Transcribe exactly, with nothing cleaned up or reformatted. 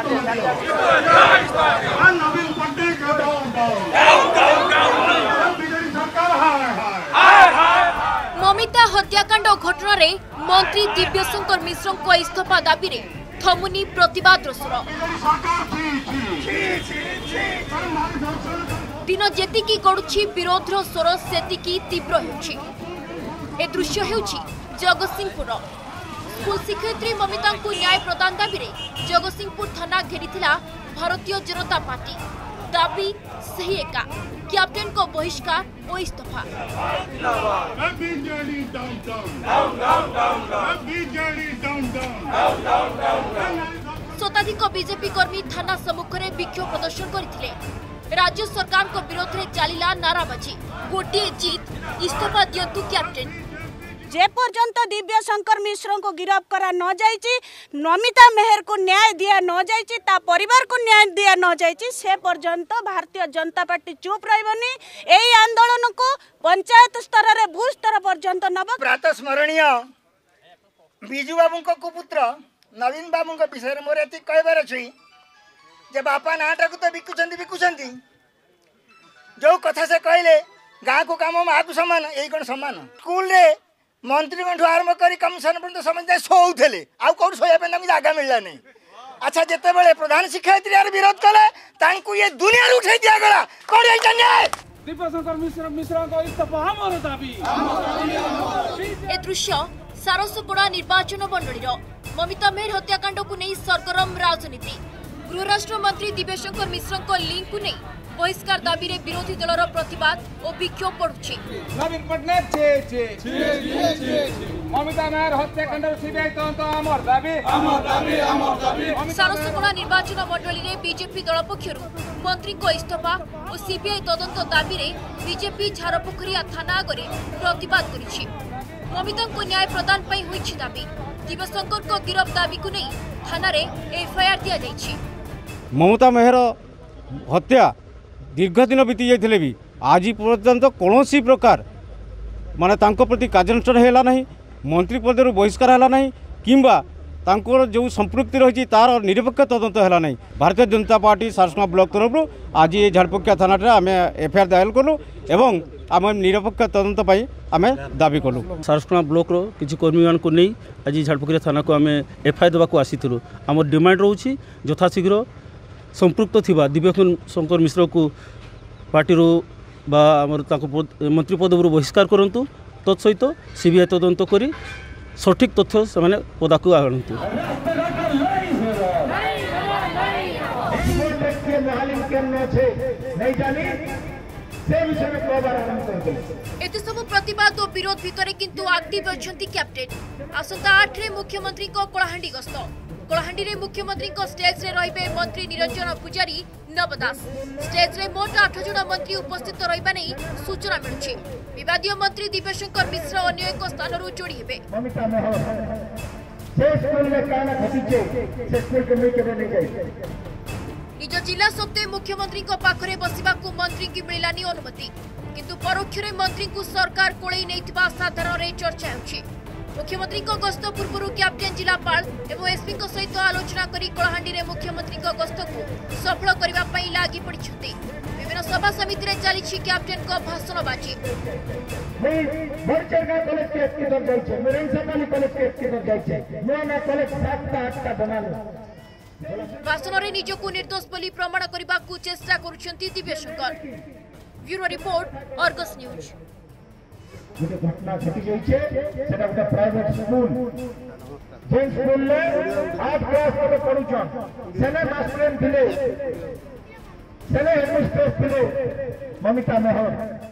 नवीन पट्टनायक ममिता हत्याकांड घटना रे मंत्री दिव्यशंकर मिश्र को इस्तीफा दाबी रे थमुनी प्रतिवाद स्वर। दिन जेतिकी गड़ुछि विरोधर स्वर सेतिकी तीव्र होछि। ए दृश्य हेउछि जगतसिंहपुर। स्कूल शिक्षयित्री ममिता को न्याय प्रदान दाबी रे जगतसिंहपुर थाना घेरीथिला भारतीय जनता पार्टी। दाबी सही एका कैप्टन को बहिष्कार और इस्तीफा। शताधिक बीजेपी कर्मी थाना सम्मुखें विक्षोभ प्रदर्शन करथिले। राज्य सरकार को विरोध में चलिला नाराबाजी। गोटे जीत इस्तीफा दियंतु कैप्टन। जे पर्यंत दिव्यशंकर मिश्र को गिरफ्त करा न जाइछि, नमिता मेहर को न्याय दिया न जाइछि, ता परिवार को न्याय दिया न जाइछि, से पर्यंत भारतीय जनता पार्टी चुप रहबनी। एई आंदोलन को पंचायत स्तर रे भू स्तर पर्यंत नब प्रात स्मरणीय बिजू बाबू को कुपुत्र नवीन बाबू को विषय मोर एति कहबार अछि जे बापा नाटा को तो बिकुचंती बिकुचंती जो कथा से कहले गाँ को काम माँ को समान यही कौन समान। स्कूल रे मंत्री आरंभ कर कमिशन पर्यटन समझ शोले आउ कौन शोया जगह मिलला नहीं। अच्छा जिते बड़े प्रधान शिक्षयित्री यार विरोध कले तांकु ये दुनिया उठे दिया गला कौन है न्याय। दिव्यशंकर मिश्र मिश्र को इस्तीफा हमर दाबी। ए दृश्य सारसपड़ा निर्वाचन मंडलीर ममिता मेहर हत्याकांड को नहीं सरगरम राजनीति। गृह राष्ट्र मंत्री दिव्यशंकर मिश्र को लिंक को नहीं बहिष्कार दाबी रे विरोधी दलर प्रतिवाद और विक्षोभ पड़ुछि। नवीन पट्टनायक छे छे छे छे ममिता मेहर हत्याकांड सीबीआई तदंत हमर दाबी हमर दाबी हमर दाबी। सारसपड़ा निर्वाचन मंडली रे बीजेपी दल पक्षरु मंत्री को इस्तीफा और सीबीआई तदंत दाबी रे बीजेपी झारपोखरिया थाना आगे प्रतिवाद करिछि। ममिता को न्याय प्रदान पई होइछि दाबी। दिव्यशंकर को गिरफ्त दाबी को नहीं थाना रे एफआईआर दिया जाइछि। ममता मेहर हत्या दीर्घ दिन बीती जाते भी आज पर्यंत कौन प्रकार माने तांको प्रति कार्यानुष्ठान है ना, मंत्री पदर बहिष्कार है ना, किंबा तांको जो संपृक्ति रही तार निरपेक्ष तदंत है ना। भारतीय जनता पार्टी सारसों ब्लॉक तरफ आज ये झारपोखिया थाना आम एफआईआर दायर कलु एवं आम निरपेक्ष तदंत आम दाबी कलु। सारसों ब्लॉक किसी कर्मी मान को नहीं आज झारपोखिया थाना को आम एफआईआर देवाक आसीलु। आम डिमांड रोचे यथाशीघ्र संपृक्त थिबा दिव्यशंकर मिश्र को पार्टी बा मंत्री पदवी बहिष्कार करंतु। तत्सहित सीबीआई तदंत करी सठिक तथ्य से पदा को आणतु। एते सब प्रतिवाद और विरोध भितर किंतु एक्टिव अछंती कैप्टन। आसंता आठ रे मुख्यमंत्री को कलाहांडी गस्त। कलाहांडी रे मुख्यमंत्री को स्टेज रे रहिबे मंत्री निरंजन पुजारी नवदास। स्टेज रे मोट आठ जन मंत्री उपस्थित रहिबा नै सूचना मिलुछि। विवादीय मंत्री दिव्यशंकर मिश्र अन्य एक स्थान रु जोड़ी हेबे। निज जिला सत्ते मुख्यमंत्री को पाखरे बसिबा को मंत्री की मिलानी अनुमति, किंतु परोक्ष रे मंत्री को सरकार कोळई नैथिबा साधारण रे चर्चा होछि। मुख्यमंत्री को गस्त पूर्व कैप्टन जिलापाल एवं एसपी सहित आलोचना करी कलाहांडी रे मुख्यमंत्री को गस्त को सफल करबा पई लागि पड़िछथि। विभिन्न सभा समिति रे चली कैप्टन को भाषणबाजी। भाषण रे निजको निर्दोष बोली प्रमाण करबा को चेष्टा करूछंती Divyashankar. Bureau report Argus news. गोटे घटना घटी जाइए सेटा गोटे प्राइवेट स्कूल जे स्कूल ले आठ क्लास तक पढुछन सेने मास्टर थिले सेने हेडमिस्ट्रेस थिले ममिता मेहर।